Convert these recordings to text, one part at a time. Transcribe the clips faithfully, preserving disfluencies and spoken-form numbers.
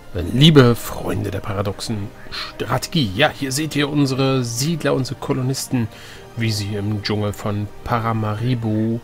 Liebe Freunde der paradoxen Strategie, ja, hier seht ihr unsere Siedler, unsere Kolonisten, wie sie im Dschungel von Paramaribo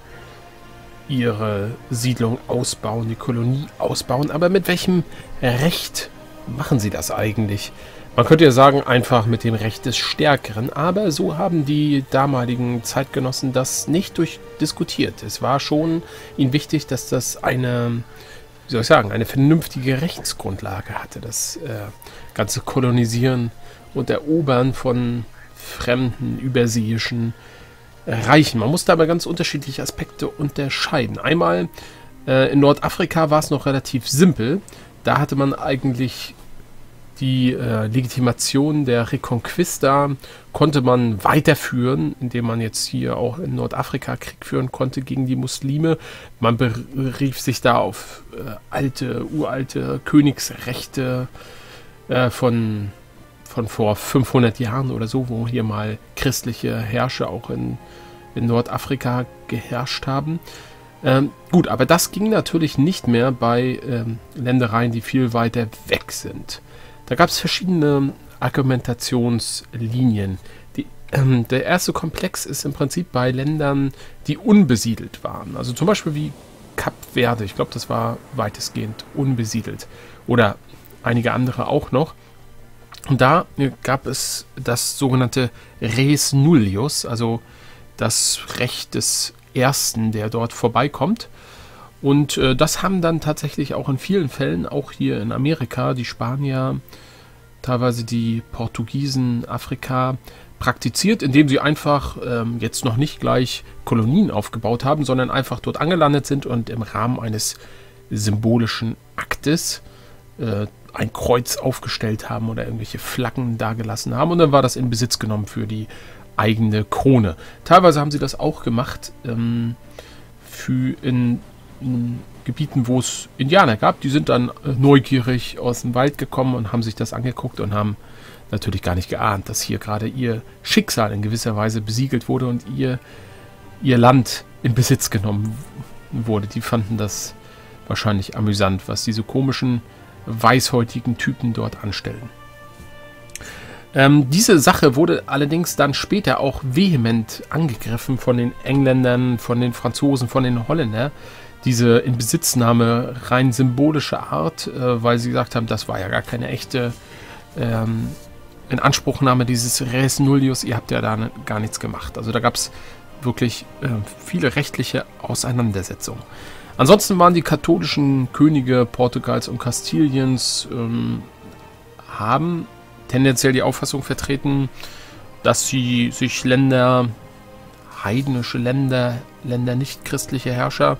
ihre Siedlung ausbauen, die Kolonie ausbauen. Aber mit welchem Recht machen sie das eigentlich? Man könnte ja sagen, einfach mit dem Recht des Stärkeren, aber so haben die damaligen Zeitgenossen das nicht durchdiskutiert. Es war schon ihnen wichtig, dass das eine, wie soll ich sagen, eine vernünftige Rechtsgrundlage hatte, das äh, ganze Kolonisieren und Erobern von fremden, überseeischen Reichen. Man musste aber ganz unterschiedliche Aspekte unterscheiden. Einmal äh, in Nordafrika war es noch relativ simpel. Da hatte man eigentlich die äh, Legitimation der Reconquista, konnte man weiterführen, indem man jetzt hier auch in Nordafrika Krieg führen konnte gegen die Muslime. Man berief sich da auf äh, alte, uralte Königsrechte äh, von, von vor fünfhundert Jahren oder so, wo hier mal christliche Herrscher auch in, in Nordafrika geherrscht haben. Ähm, gut, aber das ging natürlich nicht mehr bei ähm, Ländereien, die viel weiter weg sind. Da gab es verschiedene Argumentationslinien. Die, ähm, der erste Komplex ist im Prinzip bei Ländern, die unbesiedelt waren. Also zum Beispiel wie Kap Verde. Ich glaube, das war weitestgehend unbesiedelt. Oder einige andere auch noch. Und da gab es das sogenannte Res Nullius, also das Recht des Ersten, der dort vorbeikommt. Und äh, das haben dann tatsächlich auch in vielen Fällen, auch hier in Amerika, die Spanier, teilweise die Portugiesen, Afrika, praktiziert, indem sie einfach ähm, jetzt noch nicht gleich Kolonien aufgebaut haben, sondern einfach dort angelandet sind und im Rahmen eines symbolischen Aktes äh, ein Kreuz aufgestellt haben oder irgendwelche Flaggen dagelassen haben. Und dann war das in Besitz genommen für die eigene Krone. Teilweise haben sie das auch gemacht ähm, für in in Gebieten, wo es Indianer gab. Die sind dann äh, neugierig aus dem Wald gekommen und haben sich das angeguckt und haben natürlich gar nicht geahnt, dass hier gerade ihr Schicksal in gewisser Weise besiegelt wurde und ihr, ihr Land in Besitz genommen wurde. Die fanden das wahrscheinlich amüsant, was diese komischen, weißhäutigen Typen dort anstellen. Ähm, diese Sache wurde allerdings dann später auch vehement angegriffen von den Engländern, von den Franzosen, von den Holländern. Diese Inbesitznahme rein symbolische Art, äh, weil sie gesagt haben, das war ja gar keine echte ähm, Inanspruchnahme dieses Res Nullius, ihr habt ja da ne, gar nichts gemacht. Also da gab es wirklich äh, viele rechtliche Auseinandersetzungen. Ansonsten waren die katholischen Könige Portugals und Kastiliens, ähm, haben tendenziell die Auffassung vertreten, dass sie sich Länder, heidnische Länder, Länder nicht christliche Herrscher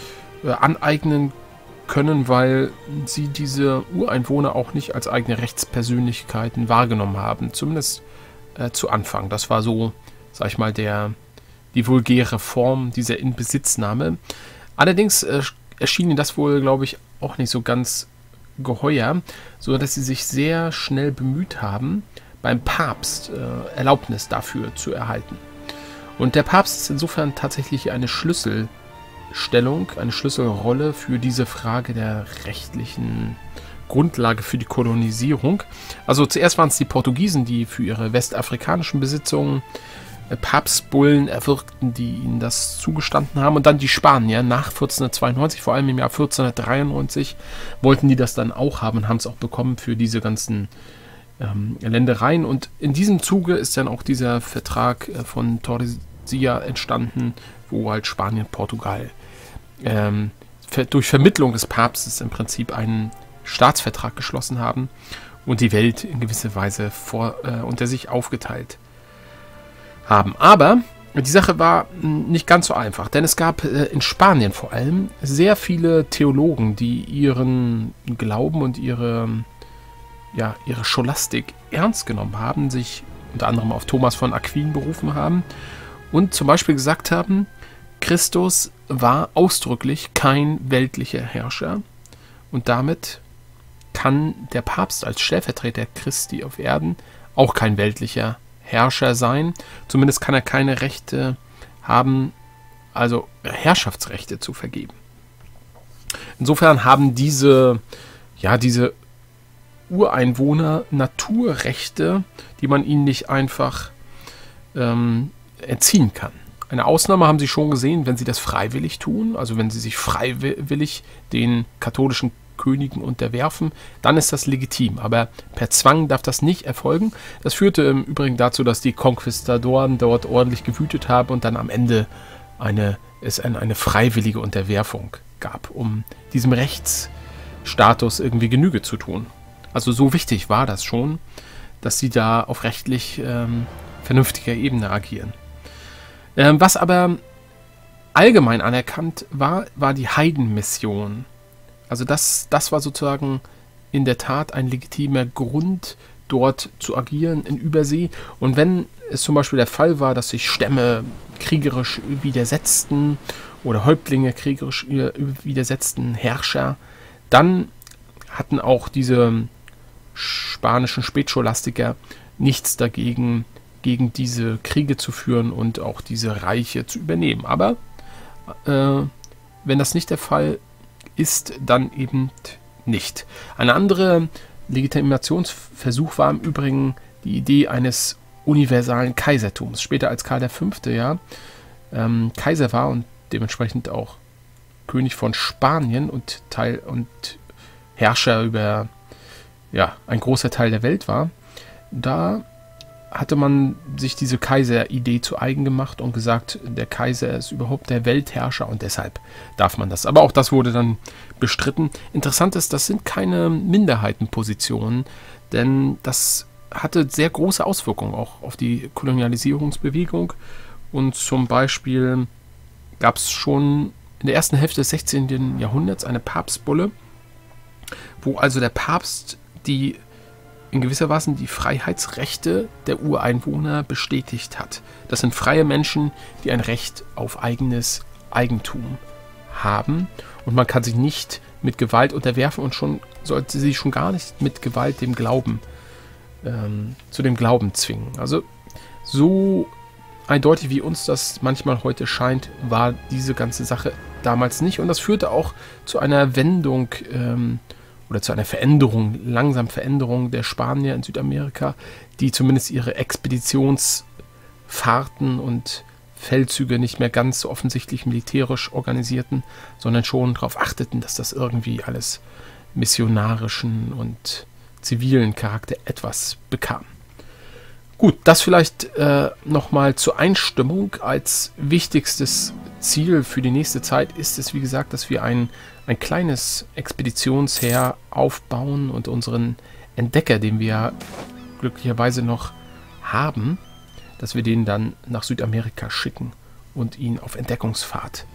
aneignen können, weil sie diese Ureinwohner auch nicht als eigene Rechtspersönlichkeiten wahrgenommen haben. Zumindest äh, zu Anfang. Das war so, sag ich mal, der, die vulgäre Form dieser Inbesitznahme. Allerdings äh, erschien ihnen das wohl, glaube ich, auch nicht so ganz geheuer, so dass sie sich sehr schnell bemüht haben, beim Papst äh, Erlaubnis dafür zu erhalten. Und der Papst ist insofern tatsächlich eine Schlüssel Stellung, eine Schlüsselrolle für diese Frage der rechtlichen Grundlage für die Kolonisierung. Also zuerst waren es die Portugiesen, die für ihre westafrikanischen Besitzungen äh, Papstbullen erwirkten, die ihnen das zugestanden haben. Und dann die Spanier nach vierzehnhundertzweiundneunzig, vor allem im Jahr vierzehnhundertdreiundneunzig, wollten die das dann auch haben und haben es auch bekommen für diese ganzen ähm, Ländereien. Und in diesem Zuge ist dann auch dieser Vertrag äh, von Tordesillas entstanden, wo halt Spanien, Portugal ähm, ver durch Vermittlung des Papstes im Prinzip einen Staatsvertrag geschlossen haben und die Welt in gewisser Weise vor, äh, unter sich aufgeteilt haben. Aber die Sache war nicht ganz so einfach, denn es gab äh, in Spanien vor allem sehr viele Theologen, die ihren Glauben und ihre, ja, ihre Scholastik ernst genommen haben, sich unter anderem auf Thomas von Aquin berufen haben und zum Beispiel gesagt haben, Christus war ausdrücklich kein weltlicher Herrscher und damit kann der Papst als Stellvertreter Christi auf Erden auch kein weltlicher Herrscher sein. Zumindest kann er keine Rechte haben, also Herrschaftsrechte zu vergeben. Insofern haben diese, ja, diese Ureinwohner Naturrechte, die man ihnen nicht einfach ähm, entziehen kann. Eine Ausnahme haben sie schon gesehen, wenn sie das freiwillig tun, also wenn sie sich freiwillig den katholischen Königen unterwerfen, dann ist das legitim. Aber per Zwang darf das nicht erfolgen. Das führte im Übrigen dazu, dass die Konquistadoren dort ordentlich gewütet haben und dann am Ende eine, es eine, eine freiwillige Unterwerfung gab, um diesem Rechtsstatus irgendwie Genüge zu tun. Also so wichtig war das schon, dass sie da auf rechtlich ähm, vernünftiger Ebene agieren. Ähm, was aber allgemein anerkannt war, war die Heidenmission. Also das, das war sozusagen in der Tat ein legitimer Grund, dort zu agieren in Übersee. Und wenn es zum Beispiel der Fall war, dass sich Stämme kriegerisch widersetzten oder Häuptlinge kriegerisch widersetzten, Herrscher, dann hatten auch diese spanischen Spätscholastiker nichts dagegen, gegen diese Kriege zu führen und auch diese Reiche zu übernehmen. Aber äh, wenn das nicht der Fall ist, dann eben nicht. Ein anderer Legitimationsversuch war im Übrigen die Idee eines universalen Kaisertums. Später als Karl der Fünfte ja ähm, Kaiser war und dementsprechend auch König von Spanien und Teil und Herrscher über ja, ein großer Teil der Welt war, da hatte man sich diese Kaiseridee zu eigen gemacht und gesagt, der Kaiser ist überhaupt der Weltherrscher und deshalb darf man das. Aber auch das wurde dann bestritten. Interessant ist, das sind keine Minderheitenpositionen, denn das hatte sehr große Auswirkungen auch auf die Kolonialisierungsbewegung. Und zum Beispiel gab es schon in der ersten Hälfte des sechzehnten. Jahrhunderts eine Papstbulle, wo also der Papst die in gewisser Weise die Freiheitsrechte der Ureinwohner bestätigt hat. Das sind freie Menschen, die ein Recht auf eigenes Eigentum haben und man kann sich nicht mit Gewalt unterwerfen und schon sollte sie sich schon gar nicht mit Gewalt dem Glauben ähm, zu dem Glauben zwingen. Also so eindeutig wie uns das manchmal heute scheint, war diese ganze Sache damals nicht und das führte auch zu einer Wendung ähm, oder zu einer Veränderung, langsam Veränderung der Spanier in Südamerika, die zumindest ihre Expeditionsfahrten und Feldzüge nicht mehr ganz so offensichtlich militärisch organisierten, sondern schon darauf achteten, dass das irgendwie alles missionarischen und zivilen Charakter etwas bekam. Gut, das vielleicht äh, nochmal zur Einstimmung. Als wichtigstes Ziel für die nächste Zeit ist es, wie gesagt, dass wir ein, ein kleines Expeditionsheer aufbauen und unseren Entdecker, den wir glücklicherweise noch haben, dass wir den dann nach Südamerika schicken und ihn auf Entdeckungsfahrt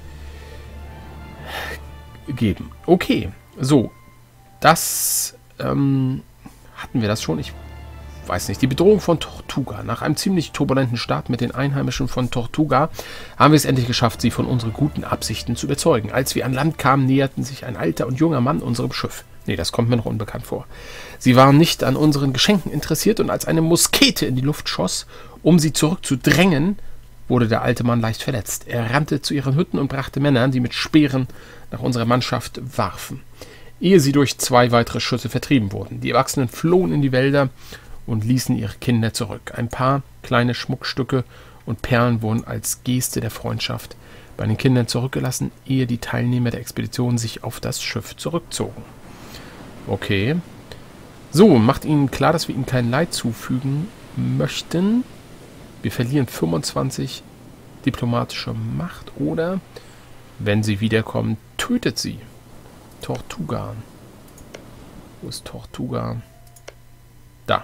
geben. Okay, so, das ähm, hatten wir das schon. Ich weiß nicht, die Bedrohung von Tortuga. Nach einem ziemlich turbulenten Start mit den Einheimischen von Tortuga haben wir es endlich geschafft, sie von unseren guten Absichten zu überzeugen. Als wir an Land kamen, näherten sich ein alter und junger Mann unserem Schiff. Nee, das kommt mir noch unbekannt vor. Sie waren nicht an unseren Geschenken interessiert und als eine Muskete in die Luft schoss, um sie zurückzudrängen, wurde der alte Mann leicht verletzt. Er rannte zu ihren Hütten und brachte Männer, die mit Speeren nach unserer Mannschaft warfen, ehe sie durch zwei weitere Schüsse vertrieben wurden. Die Erwachsenen flohen in die Wälder und ließen ihre Kinder zurück. Ein paar kleine Schmuckstücke und Perlen wurden als Geste der Freundschaft bei den Kindern zurückgelassen, ehe die Teilnehmer der Expedition sich auf das Schiff zurückzogen. Okay. So, macht ihnen klar, dass wir ihnen kein Leid zufügen möchten. Wir verlieren fünfundzwanzig diplomatische Macht oder, wenn sie wiederkommen, tötet sie. Tortuga. Wo ist Tortuga? Da.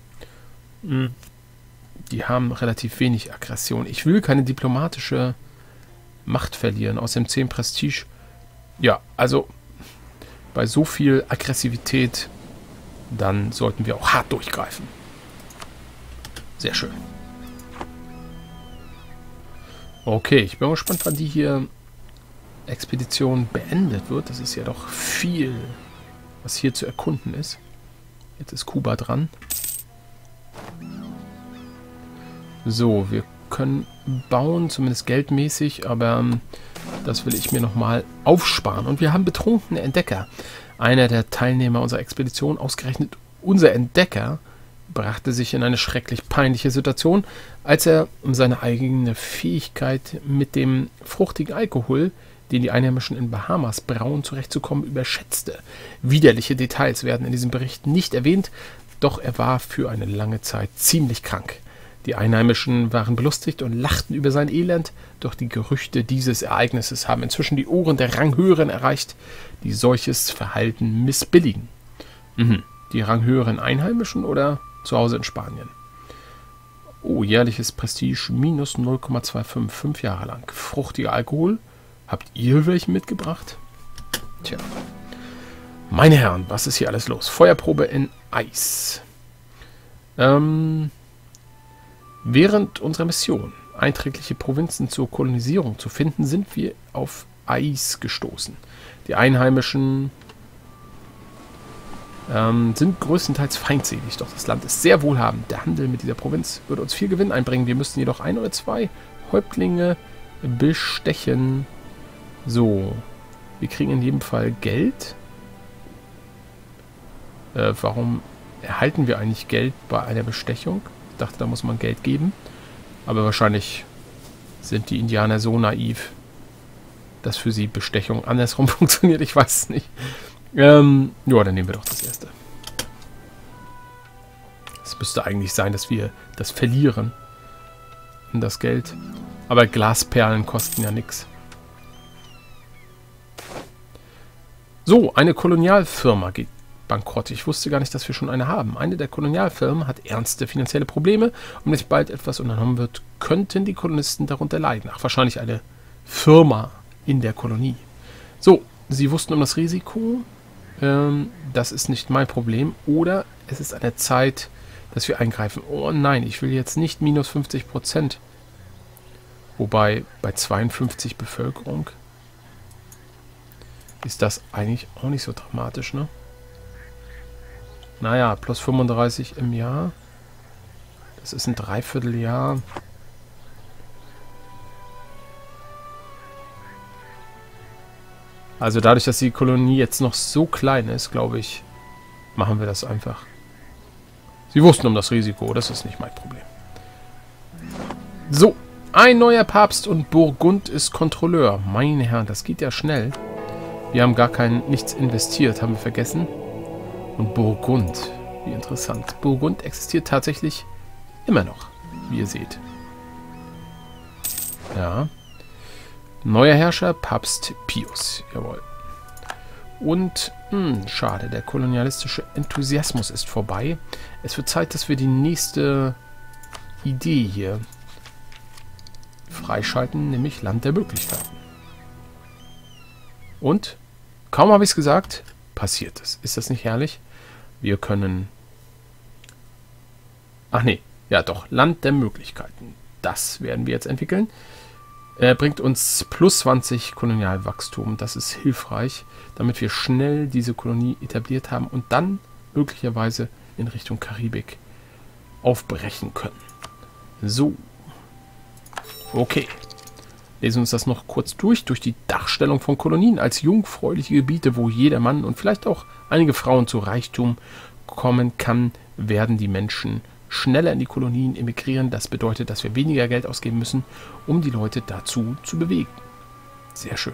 Die haben relativ wenig Aggression. Ich will keine diplomatische Macht verlieren. Aus dem zehn Prestige. Ja, also bei so viel Aggressivität, dann sollten wir auch hart durchgreifen. Sehr schön. Okay, ich bin gespannt, wann die hier Expedition beendet wird. Das ist ja doch viel, was hier zu erkunden ist. Jetzt ist Kuba dran. So, wir können bauen, zumindest geldmäßig, aber ähm, das will ich mir nochmal aufsparen. Und wir haben betrunkene Entdecker. Einer der Teilnehmer unserer Expedition, ausgerechnet Unser Entdecker brachte sich in eine schrecklich peinliche Situation, als er seine eigene Fähigkeit mit dem fruchtigen Alkohol, den die Einheimischen in Bahamas brauen, zurechtzukommen, überschätzte. Widerliche Details werden in diesem Bericht nicht erwähnt, doch er war für eine lange Zeit ziemlich krank. Die Einheimischen waren belustigt und lachten über sein Elend, doch die Gerüchte dieses Ereignisses haben inzwischen die Ohren der Ranghöheren erreicht, die solches Verhalten missbilligen. Mhm. Die ranghöheren Einheimischen oder zu Hause in Spanien? Oh, jährliches Prestige minus null Komma fünfundzwanzig, fünf Jahre lang. Fruchtiger Alkohol. Habt ihr welchen mitgebracht? Tja. Meine Herren, was ist hier alles los? Feuerprobe in Eis. Ähm, während unserer Mission, einträgliche Provinzen zur Kolonisierung zu finden, sind wir auf Eis gestoßen. Die Einheimischen ähm, sind größtenteils feindselig, doch das Land ist sehr wohlhabend. Der Handel mit dieser Provinz würde uns viel Gewinn einbringen. Wir müssten jedoch ein oder zwei Häuptlinge bestechen. So, wir kriegen in jedem Fall Geld. Äh, warum erhalten wir eigentlich Geld bei einer Bestechung? Ich dachte, da muss man Geld geben. Aber wahrscheinlich sind die Indianer so naiv, dass für sie Bestechung andersrum funktioniert. Ich weiß es nicht. Ähm, ja, dann nehmen wir doch das erste. Es müsste eigentlich sein, dass wir das verlieren. Und das Geld. Aber Glasperlen kosten ja nichts. So, eine Kolonialfirma geht bankrott. Ich wusste gar nicht, dass wir schon eine haben. Eine der Kolonialfirmen hat ernste finanzielle Probleme und wenn bald etwas unternommen wird, könnten die Kolonisten darunter leiden. Ach, wahrscheinlich eine Firma in der Kolonie. So, sie wussten um das Risiko. Ähm, das ist nicht mein Problem. Oder es ist an der Zeit, dass wir eingreifen. Oh nein, ich will jetzt nicht minus fünfzig Prozent. Wobei bei zweiundfünfzig Bevölkerung ist das eigentlich auch nicht so dramatisch, ne? Naja, plus fünfunddreißig im Jahr. Das ist ein Dreivierteljahr. Also dadurch, dass die Kolonie jetzt noch so klein ist, glaube ich, machen wir das einfach. Sie wussten um das Risiko, das ist nicht mein Problem. So, ein neuer Papst und Burgund ist Kontrolleur. Meine Herren, das geht ja schnell. Wir haben gar kein nichts investiert, haben wir vergessen. Und Burgund, wie interessant. Burgund existiert tatsächlich immer noch, wie ihr seht. Ja. Neuer Herrscher, Papst Pius. Jawohl. Und, mh, schade, der kolonialistische Enthusiasmus ist vorbei. Es wird Zeit, dass wir die nächste Idee hier freischalten, nämlich Land der Möglichkeiten. Und, kaum habe ich es gesagt, passiert es. Ist das nicht herrlich? Wir können... Ach nee, ja doch, Land der Möglichkeiten. Das werden wir jetzt entwickeln. Er bringt uns plus zwanzig Kolonialwachstum. Das ist hilfreich, damit wir schnell diese Kolonie etabliert haben und dann möglicherweise in Richtung Karibik aufbrechen können. So. Okay. Lesen wir uns das noch kurz durch. Durch die Darstellung von Kolonien als jungfräuliche Gebiete, wo jeder Mann und vielleicht auch einige Frauen zu Reichtum kommen kann, werden die Menschen schneller in die Kolonien emigrieren. Das bedeutet, dass wir weniger Geld ausgeben müssen, um die Leute dazu zu bewegen. Sehr schön.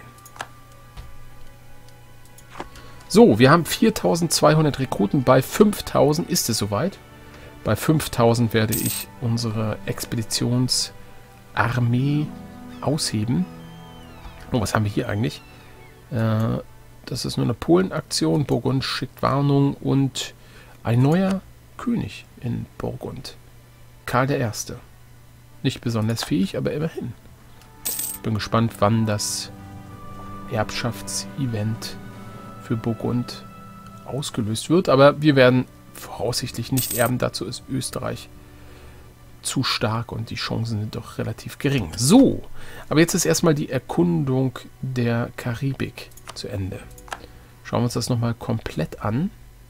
So, wir haben viertausendzweihundert Rekruten. Bei fünftausend ist es soweit. Bei fünftausend werde ich unsere Expeditionsarmee ausheben. Oh, was haben wir hier eigentlich? Äh, das ist nur eine Polenaktion. Burgund schickt Warnung und ein neuer König in Burgund. Karl der Erste. Nicht besonders fähig, aber immerhin. Ich bin gespannt, wann das Erbschaftsevent für Burgund ausgelöst wird. Aber wir werden voraussichtlich nicht erben. Dazu ist Österreich zu stark und die Chancen sind doch relativ gering. So, aber jetzt ist erstmal die Erkundung der Karibik zu Ende. Schauen wir uns das nochmal komplett an.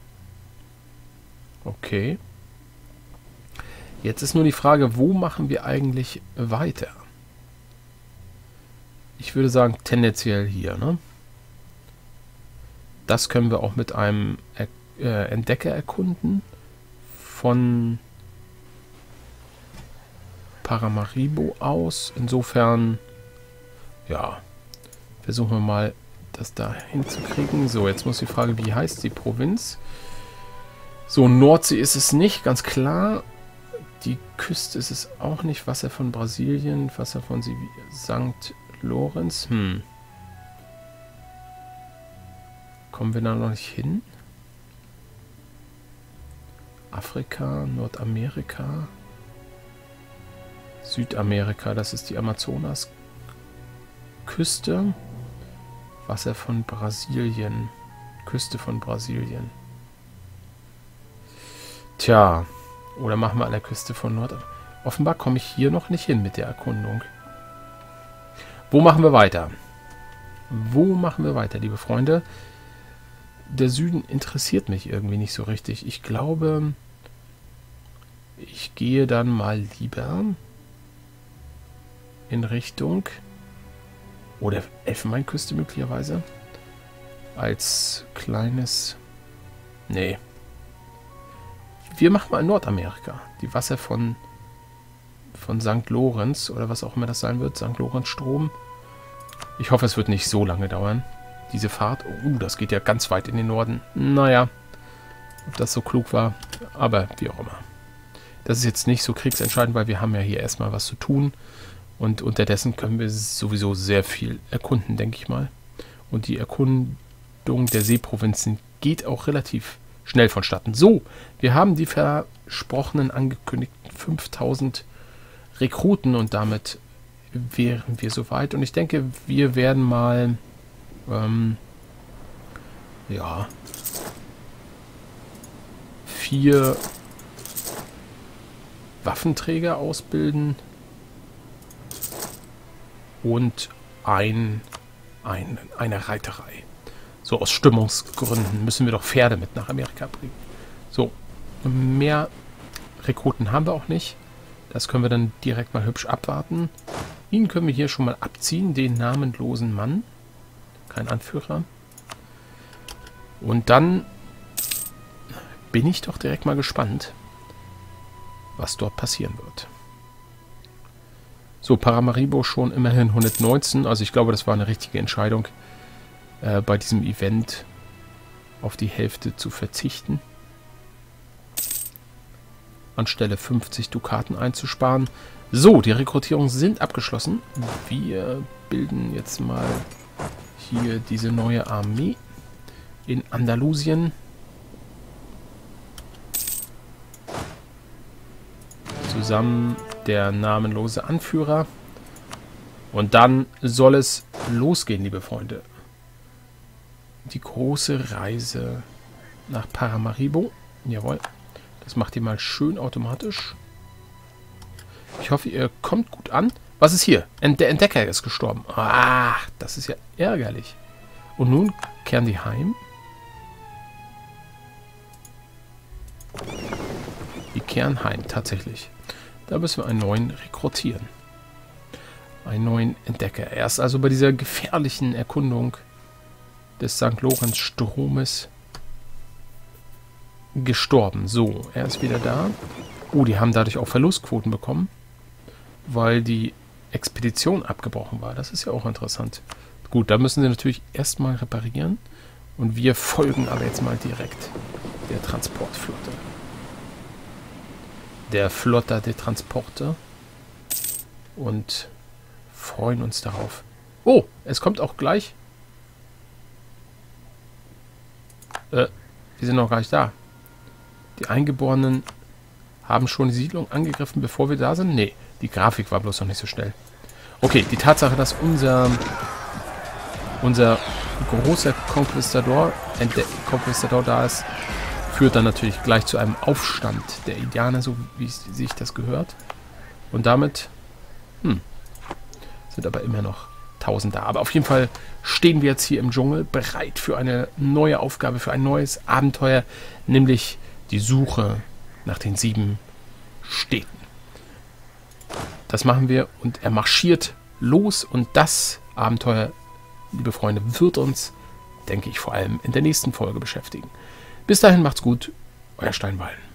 Okay. Jetzt ist nur die Frage, wo machen wir eigentlich weiter? Ich würde sagen, tendenziell hier, ne? Das können wir auch mit einem äh, Entdecker erkunden von Paramaribo aus. Insofern, ja, versuchen wir mal, das da hinzukriegen. So, jetzt muss die Frage, wie heißt die Provinz? So, Nordsee ist es nicht, ganz klar. Die Küste ist es auch nicht. Wasser von Brasilien, Wasser von Sankt Lorenz. Hm. Kommen wir da noch nicht hin? Afrika, Nordamerika, Südamerika, das ist die Amazonas-Küste. Wasser von Brasilien, Küste von Brasilien. Tja, oder machen wir an der Küste von Nord... Offenbar komme ich hier noch nicht hin mit der Erkundung. Wo machen wir weiter? Wo machen wir weiter, liebe Freunde? Der Süden interessiert mich irgendwie nicht so richtig. Ich glaube, ich gehe dann mal lieber in Richtung oder Elfenbeinküste möglicherweise als kleines... Nee. Wir machen mal Nordamerika. Die Wasser von von Sankt Lorenz oder was auch immer das sein wird. Sankt Lorenz Strom. Ich hoffe, es wird nicht so lange dauern. Diese Fahrt. Oh, das geht ja ganz weit in den Norden. Naja, ob das so klug war. Aber wie auch immer. Das ist jetzt nicht so kriegsentscheidend, weil wir haben ja hier erstmal was zu tun. Und unterdessen können wir sowieso sehr viel erkunden, denke ich mal. Und die Erkundung der Seeprovinzen geht auch relativ schnell vonstatten. So, wir haben die versprochenen, angekündigten fünftausend Rekruten und damit wären wir soweit. Und ich denke, wir werden mal ähm, ja vier Waffenträger ausbilden und ein, ein, eine Reiterei. So aus Stimmungsgründen müssen wir doch Pferde mit nach Amerika bringen. So, mehr Rekruten haben wir auch nicht. Das können wir dann direkt mal hübsch abwarten. Ihn können wir hier schon mal abziehen, den namenlosen Mann. Kein Anführer. Und dann bin ich doch direkt mal gespannt, was dort passieren wird. So, Paramaribo schon immerhin hundertneunzehn. Also ich glaube, das war eine richtige Entscheidung, äh, bei diesem Event auf die Hälfte zu verzichten. Anstelle fünfzig Dukaten einzusparen. So, die Rekrutierungen sind abgeschlossen. Wir bilden jetzt mal hier diese neue Armee in Andalusien. Zusammen der namenlose Anführer. Und dann soll es losgehen, liebe Freunde. Die große Reise nach Paramaribo. Jawohl. Das macht ihr mal schön automatisch. Ich hoffe, ihr kommt gut an. Was ist hier? Der Entdecker ist gestorben. Ah, das ist ja ärgerlich. Und nun kehren die heim. Die kehren heim, tatsächlich. Da müssen wir einen neuen rekrutieren. Einen neuen Entdecker. Er ist also bei dieser gefährlichen Erkundung des Sankt Lorenz Stromes gestorben. So, er ist wieder da. Oh, die haben dadurch auch Verlustquoten bekommen, weil die Expedition abgebrochen war. Das ist ja auch interessant. Gut, da müssen sie natürlich erstmal reparieren. Und wir folgen aber jetzt mal direkt der Transportflotte. Der Flotta de Transporte. Und freuen uns darauf. Oh, es kommt auch gleich. Äh, wir sind noch gar nicht da. Die Eingeborenen haben schon die Siedlung angegriffen, bevor wir da sind? Nee, die Grafik war bloß noch nicht so schnell. Okay, die Tatsache, dass unser unser großer Konquistador, Ente, Konquistador da ist, führt dann natürlich gleich zu einem Aufstand der Indianer, so wie sich das gehört. Und damit hm, sind aber immer noch tausend da. Aber auf jeden Fall stehen wir jetzt hier im Dschungel, bereit für eine neue Aufgabe, für ein neues Abenteuer, nämlich die Suche nach den sieben Städten. Das machen wir und er marschiert los und das Abenteuer, liebe Freunde, wird uns, denke ich, vor allem in der nächsten Folge beschäftigen. Bis dahin macht's gut, euer Steinwall.